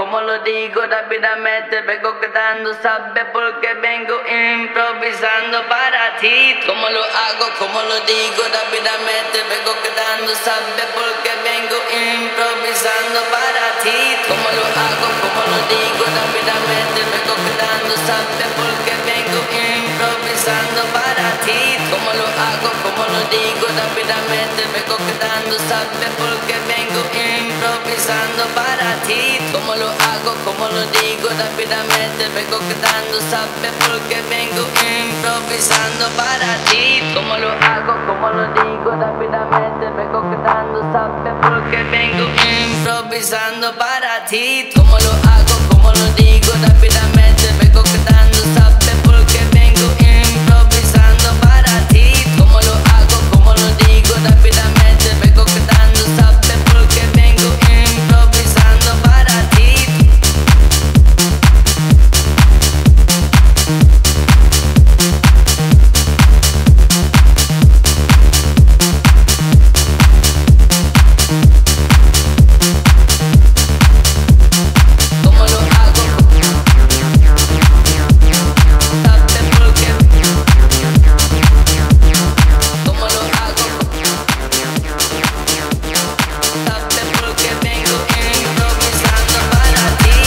como lo digo rápidamente, vengo quedando, sabes porque vengo improvisando para ti. Como lo hago, como lo digo rápidamente, vengo quedando, sabes porque vengo improvisando para ti. Como lo hago, como lo digo rápidamente, vengo quedando, sabes porque vengo improvisando para ti. Como lo hago, como lo digo rápidamente, vengo quedando, sabes porque vengo improvisando para ti. Como lo hago, como lo digo rápidamente, vengo quedando, sabes porque vengo improvisando para ti. Como lo hago, como lo digo rápidamente, vengo quedando, sabes porque vengo improvisando para ti. Como lo hago, como lo digo rápidamente, vengo quedando, sabes porque vengo improvisando para ti. Como lo hago, como lo digo rápidamente, vengo quedando, sabes porque vengo improvisando para ti. Como lo hago, sabes porque, como lo hago, sabes porque vengo improvisando para ti.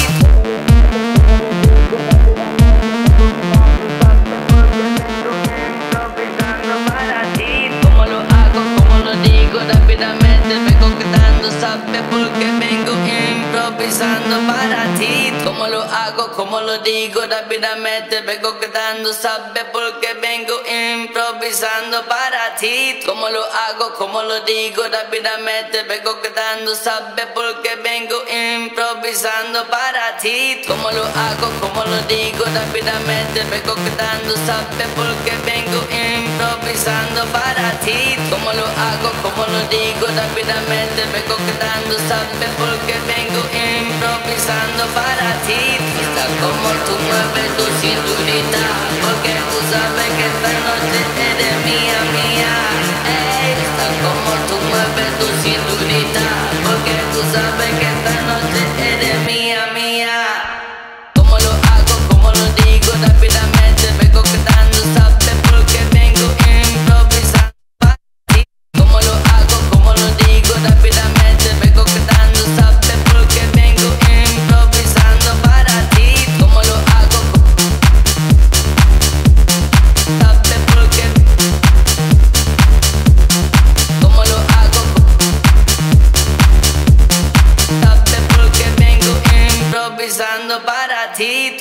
Improvisando para ti. Como lo hago, como lo digo rápidamente, vengo quedando, sabes porque vengo improvisando para ti. Como lo hago, como lo digo rápidamente, vengo quedando, sabes porque vengo improvisando para ti. Como lo hago, como lo digo rápidamente, vengo quedando, sabes porque vengo improvisando para ti. Como lo hago, como lo digo rápidamente, vengo quedando, sabes porque vengo improvisando para ti. Como lo hago, como lo digo rápidamente, vengo quedando, sabes porque vengo improvisando para ti. Está como tú mueves tu cinturita, porque tú sabes que esta noche eres mía, mía. Ey, está como tú mueves tu cinturita, porque tú sabes que esta noche eres mía, mía. Como lo hago, como lo digo rápidamente, vengo quedando, sabes porque vengo improvisando para ti. Como lo hago, como lo digo rápidamente, vengo quedando, sabes porque vengo improvisando para ti. Como lo hago, sabes porque, como lo hago, sabes porque vengo improvisando para ti.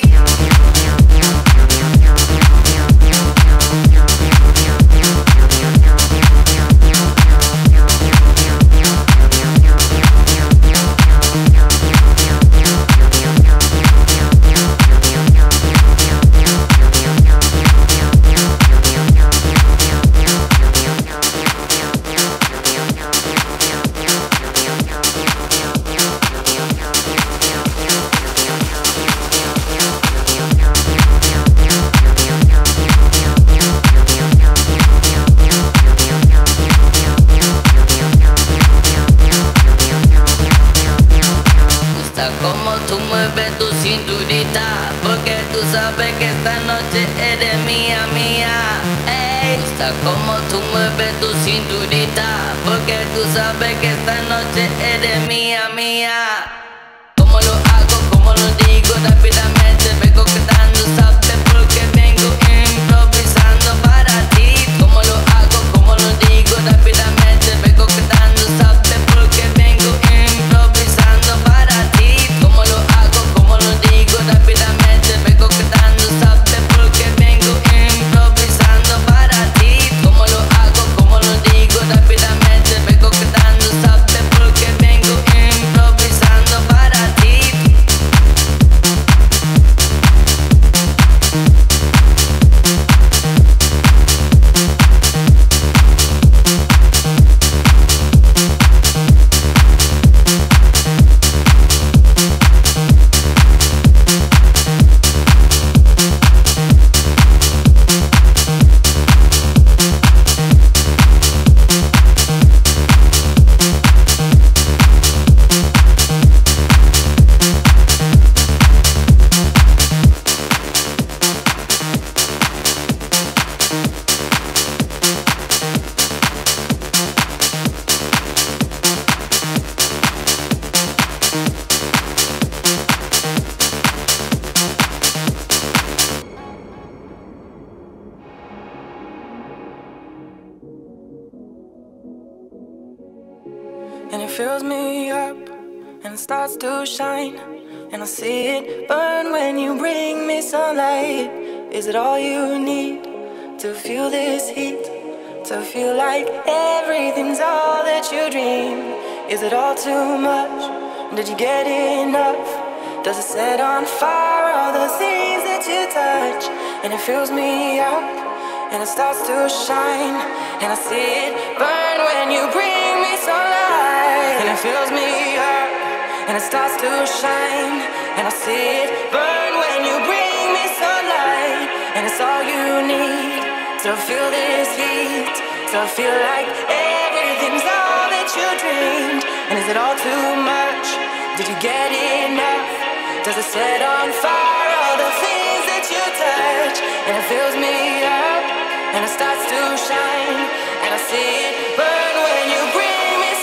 Como tú mueves tu cinturita, porque tú sabes que esta noche eres mía, mía. Ey, gusta como tú mueves tu cinturita, porque tú sabes que esta noche eres mía, mía. Como lo hago, como lo digo rápidamente, vengo quedando, sabes porque vengo improvisando para ti. Como lo hago, como lo digo rápidamente, vengo quedando, sabes porque vengo improvisando para ti. Como lo hago, como lo digo rápidamente, vengo quedando, sabes porque vengo improvisando para ti. Como lo hago, como lo digo rápidamente, vengo quedando, sabes porque vengo improvisando para ti. and it fills me up, and it starts to shine, and I see it burn when you bring me sunlight. Is it all you need to feel this heat? To feel like everything's all that you dream? Is it all too much? Did you get enough? Does it set on fire all the things that you touch? And it fills me up, and it starts to shine, and I see it burn when you bring me sunlight. And it fills me up, and it starts to shine, and I see it burn when you bring me sunlight. And it's all you need to feel this heat, to feel like everything's all that you dreamed. And is it all too much? Did you get enough? Does it set on fire all the things that you touch? And it fills me up, and it starts to shine, and I see it burn when you bring me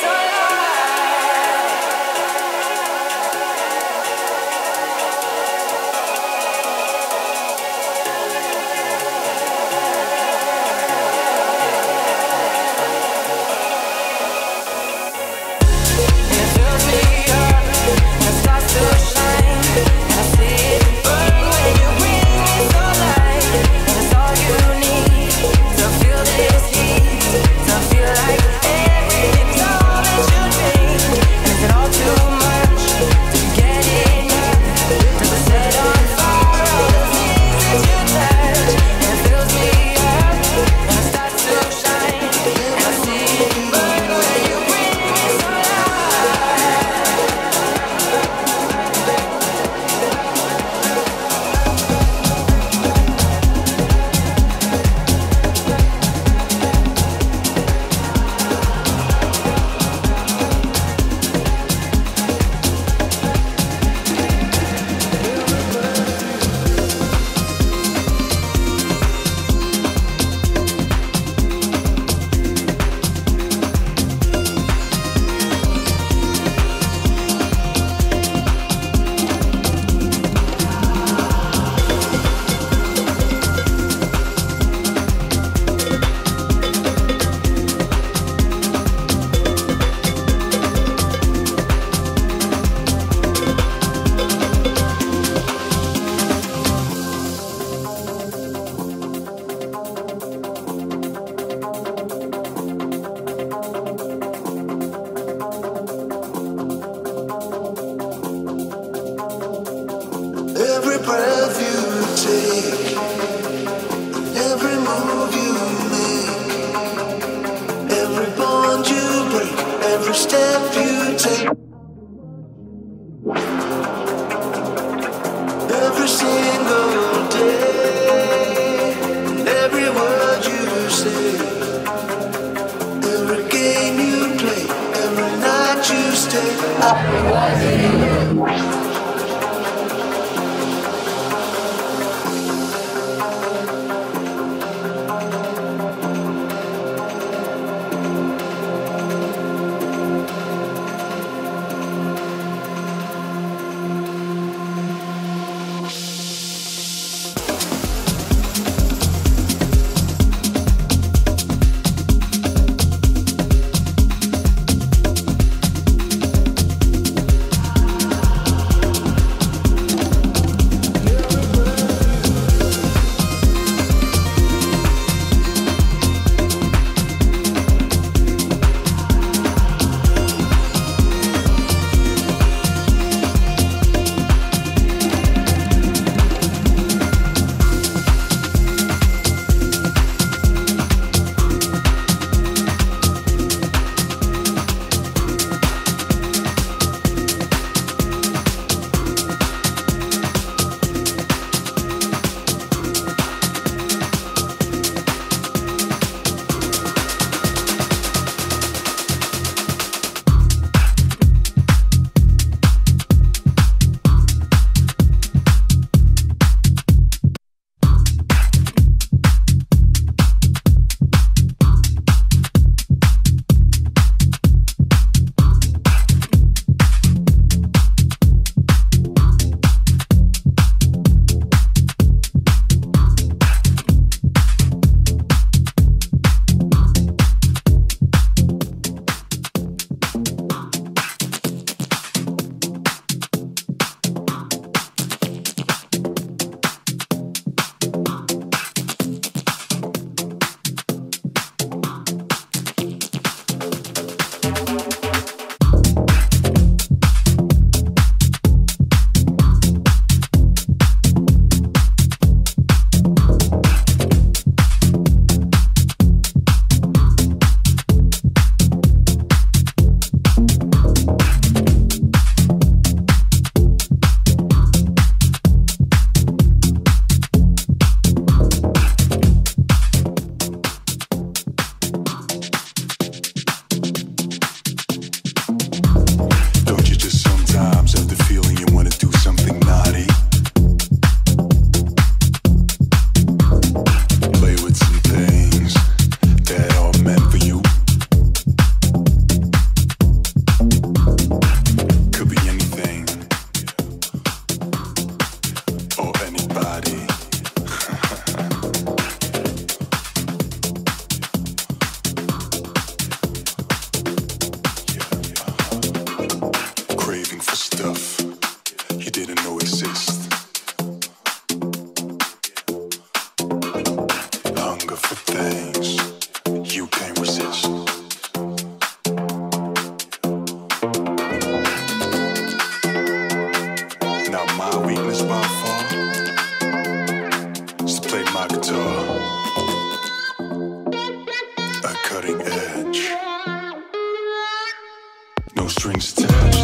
strings attached.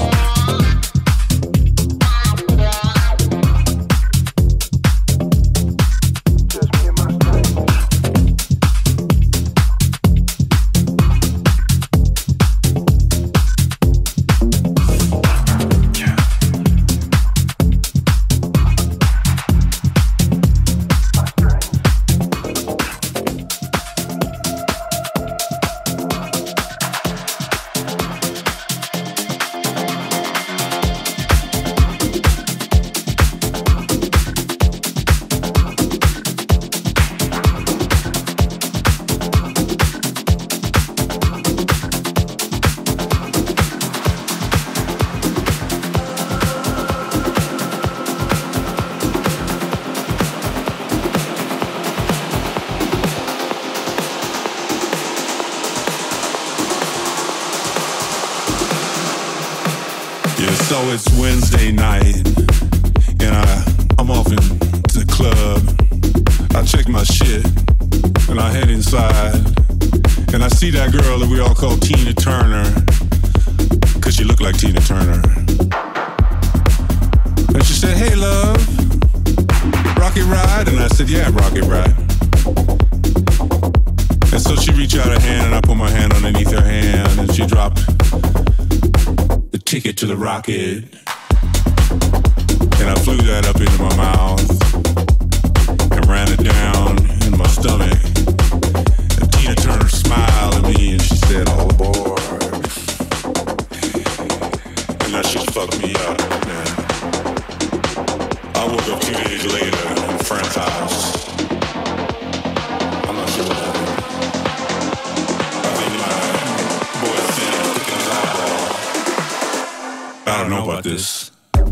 So it's Wednesday night, and I'm off into the club. I check my shit, and I head inside, and I see that girl that we all call Tina Turner, 'cause she looked like Tina Turner. And she said, "Hey love, rocket ride?" And I said, "Yeah, rocket ride." And so she reached out her hand, and I put my hand underneath her hand, and she dropped the ticket to the rocket. And I flew that up into my mouth and ran it down in my stomach. And Tina Turner smiled at me and she said, "All aboard." And that shit fucked me up, man. I woke up 2 days later in a friend's house. I'm not sure what happened. I think my boyfriend took his eyeball. I don't know about this.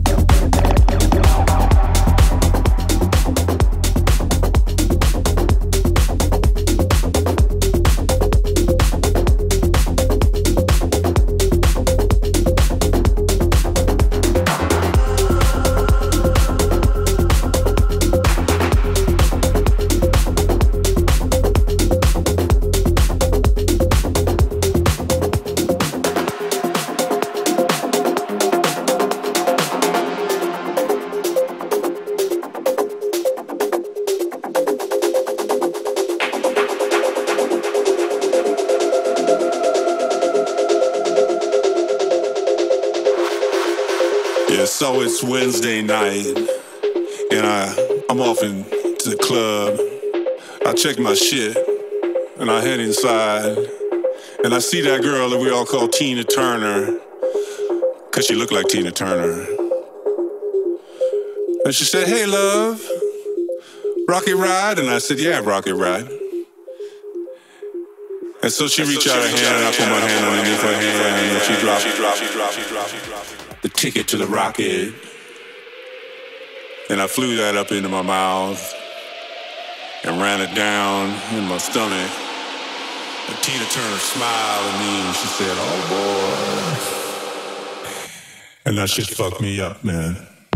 So it's Wednesday night, and I'm off into the club. I check my shit, and I head inside, and I see that girl that we all call Tina Turner, 'cause she looked like Tina Turner. And she said, "Hey love, rocket ride?" And I said, "Yeah, rocket ride." And so she reached out her hand, and I put my hand underneath her hand, and she dropped the ticket to the rocket. And I flew that up into my mouth and ran it down in my stomach. And Tina Turner smiled at me and she said, "Oh boy." And that shit fucked me up, man.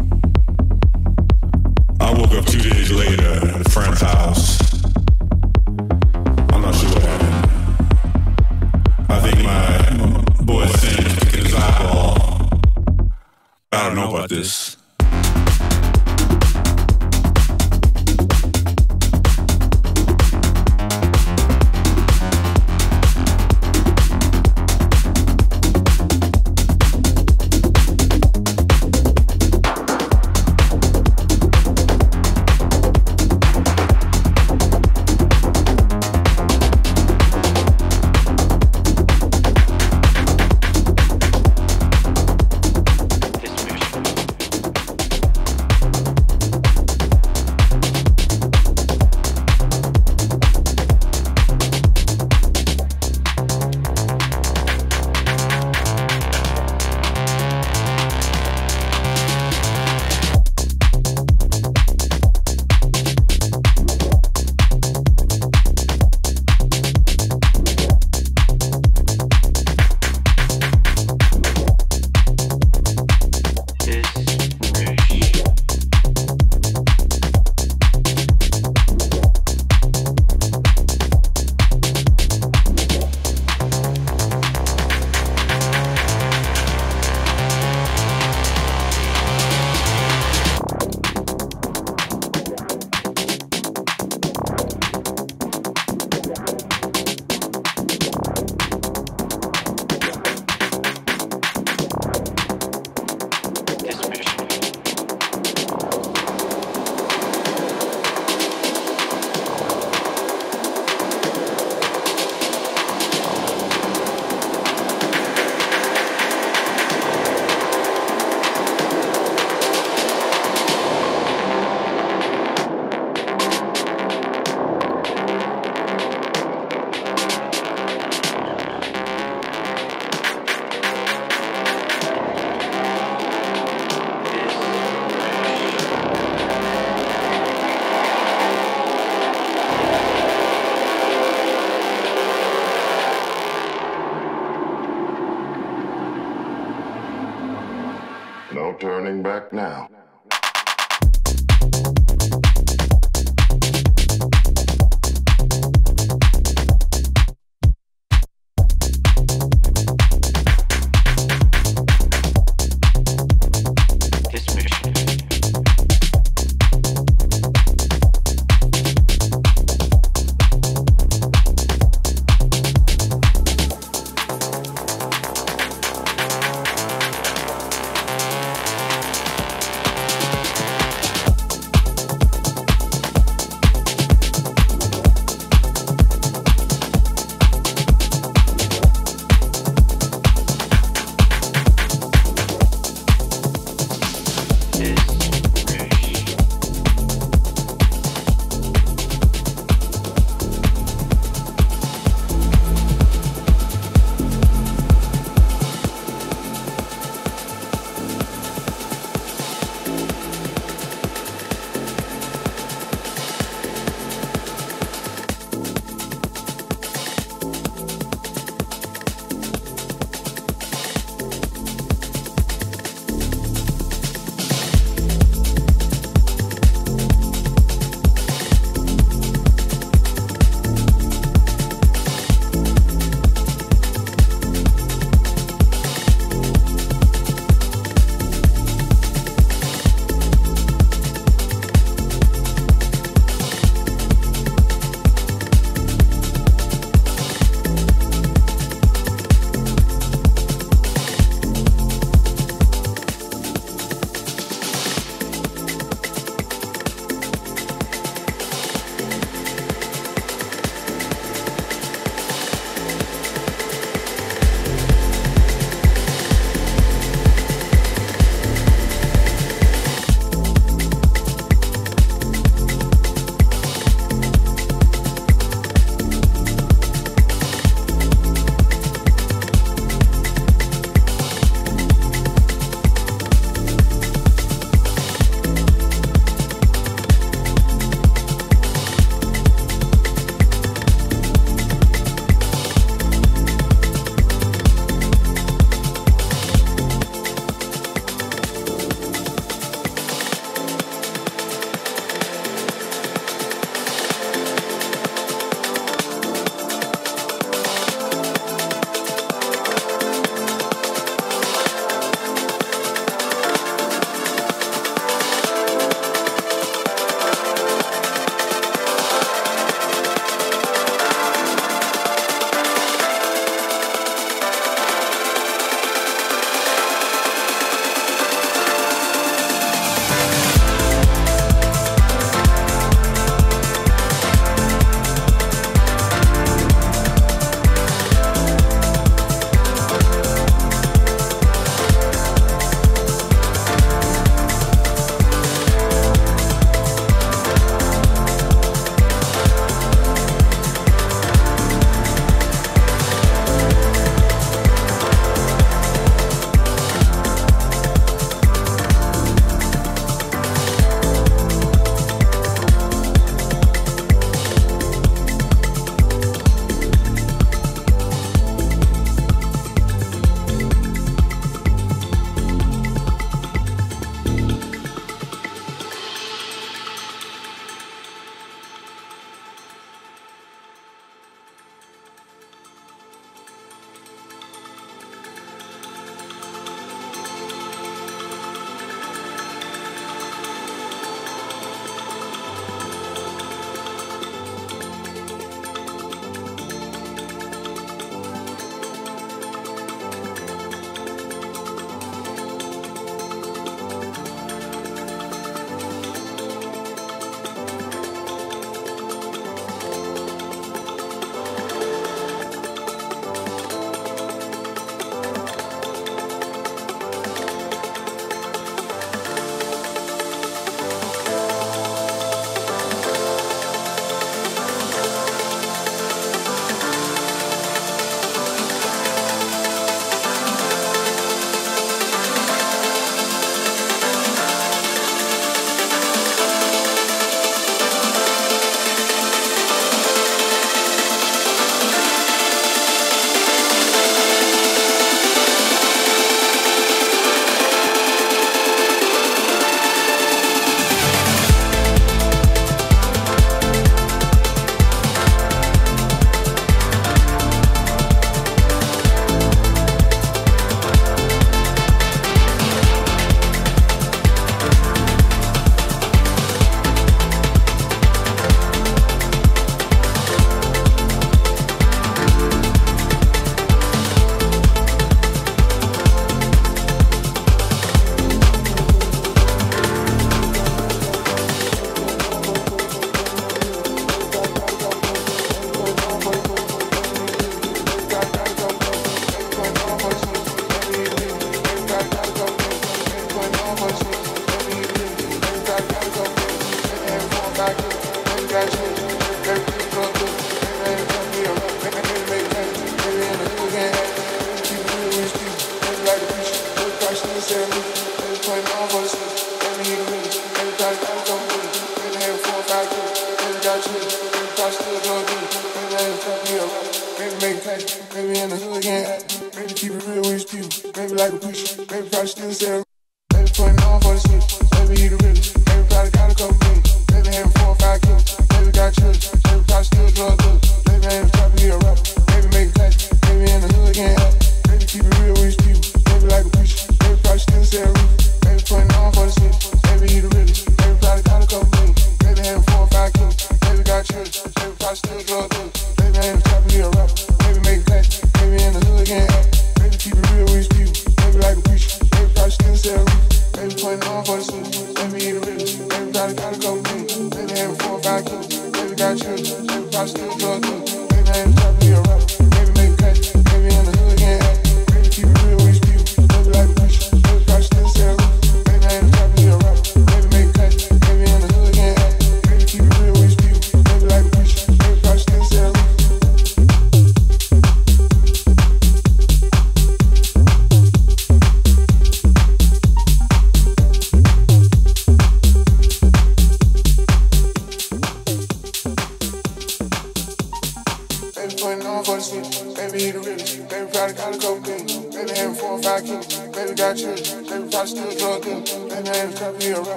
I woke up 2 days later at a friend's house. I'm not sure what happened. I think my boyfriend took his eyeball. I don't know about this. No turning back now.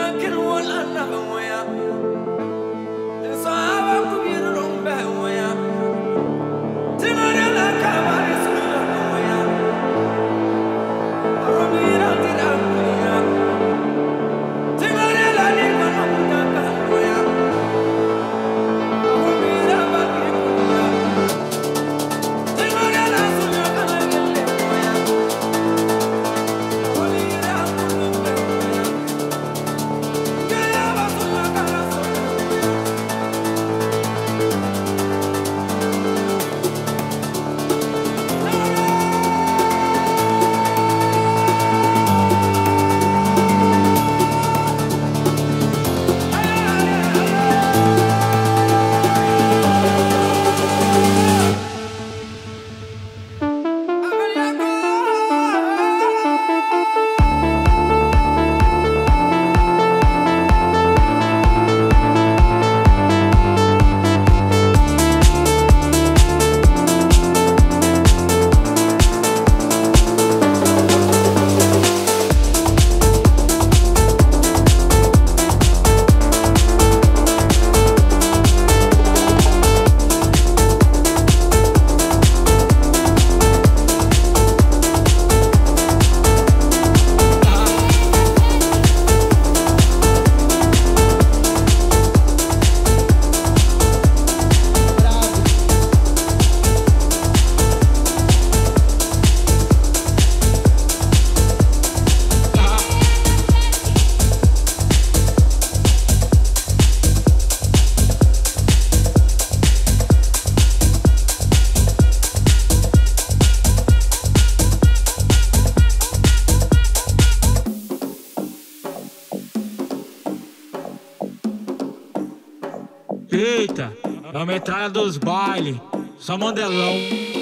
Eita, é a metralha dos bailes, só mandelão.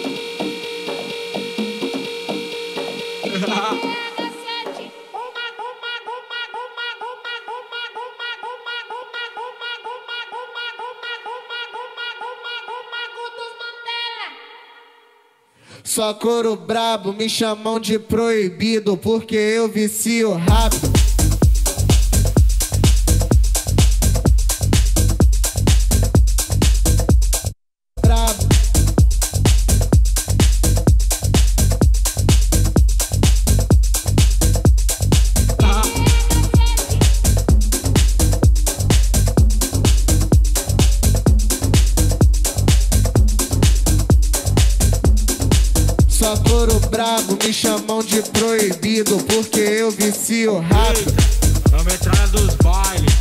Só couro brabo, me chamam de proibido, porque eu vicio rápido. Brabo. Só couro brabo, me chamam de proibido, porque eu vicio rápido. É a metralha dos bailes.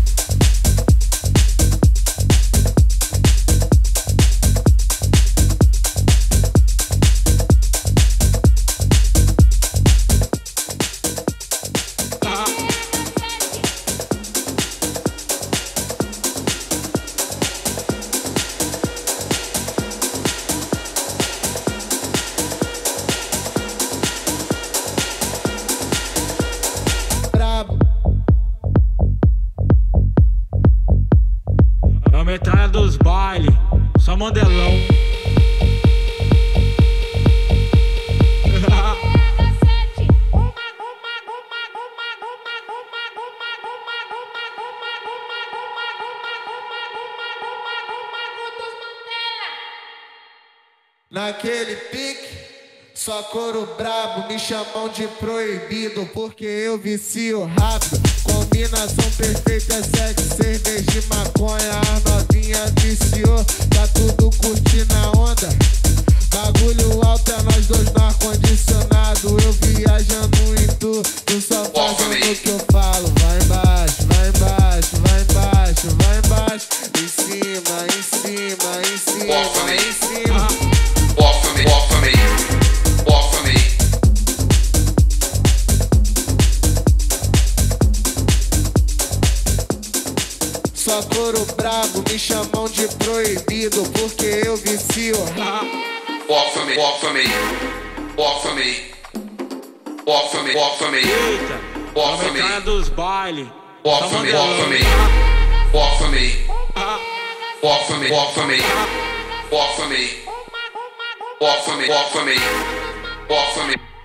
A metralha dos bailes, só mandelão. Naquele pique, só couro brabo, me chamam de proibido, porque eu vicio rápido. Combinação perfeita, sexo, cerveja e maconha. A novinha viciou, tá tudo curtindo a onda. Bagulho alto é nós dois no ar-condicionado. Eu viajando em tu só fazendo o que eu falo. Vai embaixo, vai embaixo, vai embaixo, vai embaixo. Em cima, em cima, em cima, em cima. Walk for me, walk for me, walk for me. Só couro brabo, me chamam de proibido, porque eu vicio. Walk for me, walk for me, walk for me, walk for me, walk for me. Eita, Walk for a me, metralha dos bailes, walk só for me, walk for me, mandelão. walk for me, walk for me, walk for me, walk for me, walk for me, walk for me, walk for me.